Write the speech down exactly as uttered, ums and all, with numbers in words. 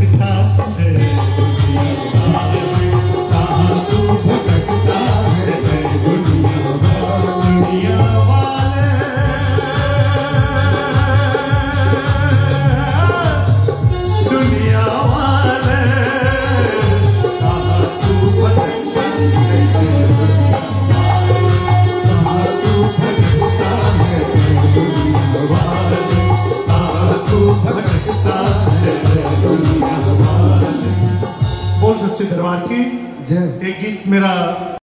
भटकता है दुनिया वाले, कहाँ तू भटकता है दुनिया वाले, दुनिया वाले, दुनिया वाले, कहाँ तू भटकता है दुनिया वाले, कहाँ तू भटकता है दुनिया वाले। बोल सच्चे दरबार की जय। एक गीत मेरा